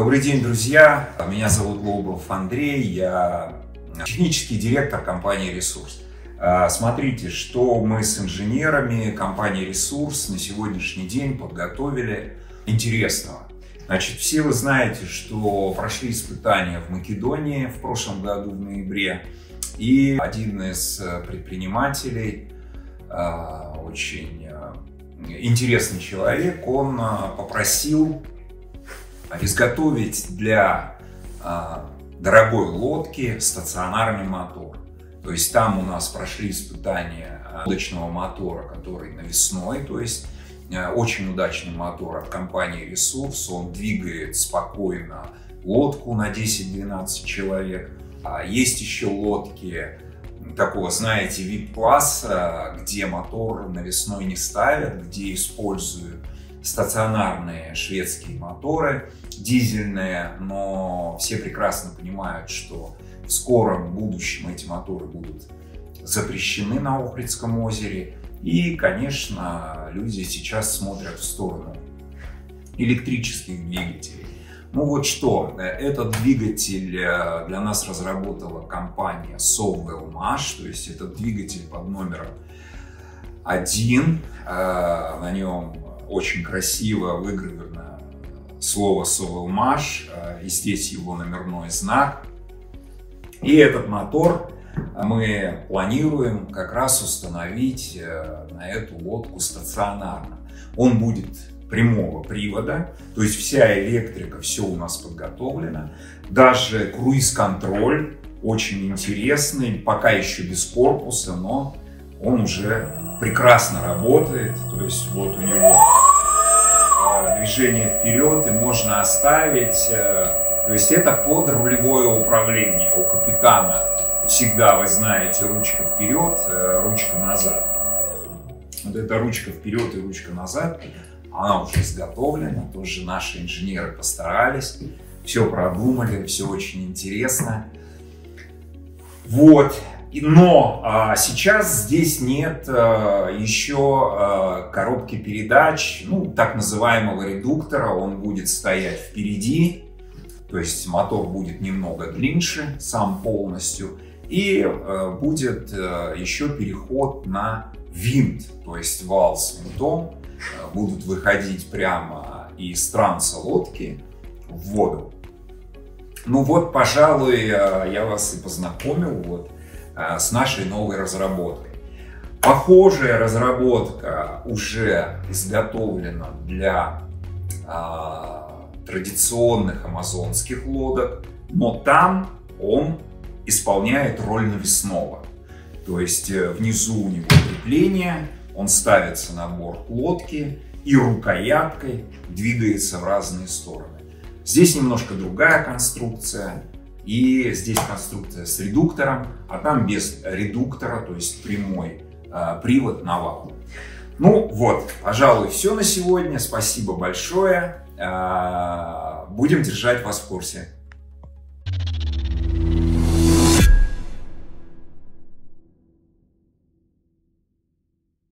Добрый день, друзья! Меня зовут Лобов Андрей, я технический директор компании «Ресурс». Смотрите, что мы с инженерами компании «Ресурс» на сегодняшний день подготовили интересного. Значит, все вы знаете, что прошли испытания в Македонии в прошлом году в ноябре. И один из предпринимателей, очень интересный человек, он попросил изготовить для дорогой лодки стационарный мотор. То есть там у нас прошли испытания лодочного мотора, который навесной, то есть очень удачный мотор от компании «Ресурс». Он двигает спокойно лодку на 10-12 человек. Есть еще лодки такого, знаете, VIP-класса, где мотор навесной не ставят, где используют стационарные шведские моторы, дизельные, но все прекрасно понимают, что в скором будущем эти моторы будут запрещены на Охридском озере. И, конечно, люди сейчас смотрят в сторону электрических двигателей. Ну вот что, этот двигатель для нас разработала компания Sovwell-Mash, то есть этот двигатель под номером 1, на нем очень красиво выгравировано слово Sovwell-Mash, и здесь его номерной знак. И этот мотор мы планируем как раз установить на эту лодку стационарно. Он будет прямого привода, то есть вся электрика, все у нас подготовлено. Даже круиз-контроль очень интересный, пока еще без корпуса, но он уже прекрасно работает. То есть вот у него движение вперед, и можно оставить. То есть это под рулевое управление. У капитана всегда, вы знаете, ручка вперед, ручка назад. Вот эта ручка вперед и ручка назад, она уже изготовлена. Тоже наши инженеры постарались, все продумали, все очень интересно. Вот. Но сейчас здесь нет еще коробки передач, ну, так называемого редуктора. Он будет стоять впереди, то есть мотор будет немного длиннее, сам полностью. И будет еще переход на винт, то есть вал с винтом. Будут выходить прямо из транса лодки в воду. Ну вот, пожалуй, я вас и познакомил вот с нашей новой разработкой. Похожая разработка уже изготовлена для традиционных амазонских лодок, но там он исполняет роль навесного. То есть внизу у него крепление, он ставится на борт лодки и рукояткой двигается в разные стороны. Здесь немножко другая конструкция. И здесь конструкция с редуктором, а там без редуктора, то есть прямой привод на вал. Ну вот, пожалуй, все на сегодня. Спасибо большое. Будем держать вас в курсе.